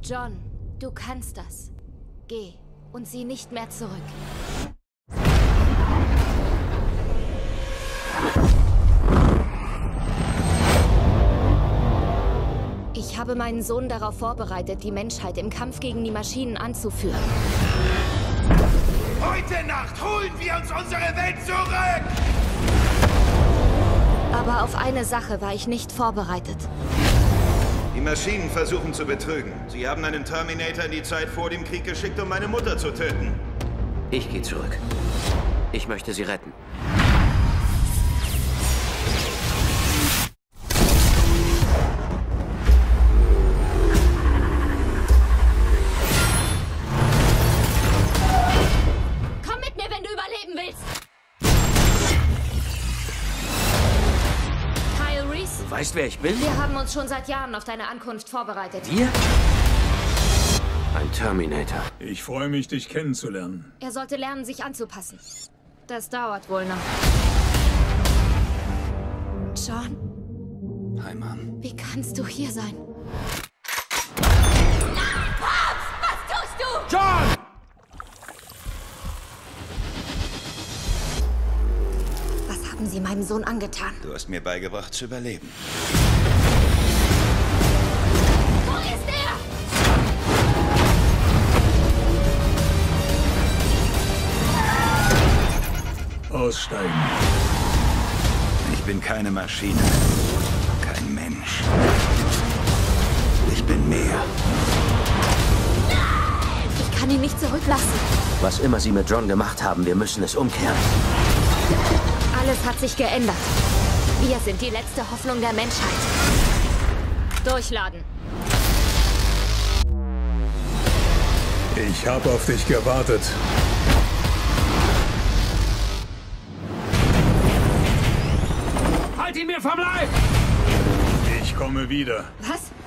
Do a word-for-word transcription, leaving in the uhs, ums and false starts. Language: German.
John, du kannst das. Geh und sieh nicht mehr zurück. Ich habe meinen Sohn darauf vorbereitet, die Menschheit im Kampf gegen die Maschinen anzuführen. Heute Nacht holen wir uns unsere Welt zurück! Aber auf eine Sache war ich nicht vorbereitet. Die Maschinen versuchen zu betrügen. Sie haben einen Terminator in die Zeit vor dem Krieg geschickt, um meine Mutter zu töten. Ich gehe zurück. Ich möchte sie retten. Komm mit mir, wenn du überleben willst! Kyle Reese? Du weißt, wer ich bin? Wir haben uns schon seit Jahren auf deine Ankunft vorbereitet. Wir? Ein Terminator. Ich freue mich, dich kennenzulernen. Er sollte lernen, sich anzupassen. Das dauert wohl noch. John? Hi, Mom. Wie kannst du hier sein? John! Was haben sie meinem Sohn angetan? Du hast mir beigebracht zu überleben. Wo ist er? Aussteigen. Ich bin keine Maschine. Kein Mensch. Ich bin mehr. Ich kann ihn nicht zurücklassen. Was immer sie mit John gemacht haben, wir müssen es umkehren. Alles hat sich geändert. Wir sind die letzte Hoffnung der Menschheit. Durchladen. Ich habe auf dich gewartet. Halt ihn mir vom Leib! Ich komme wieder. Was?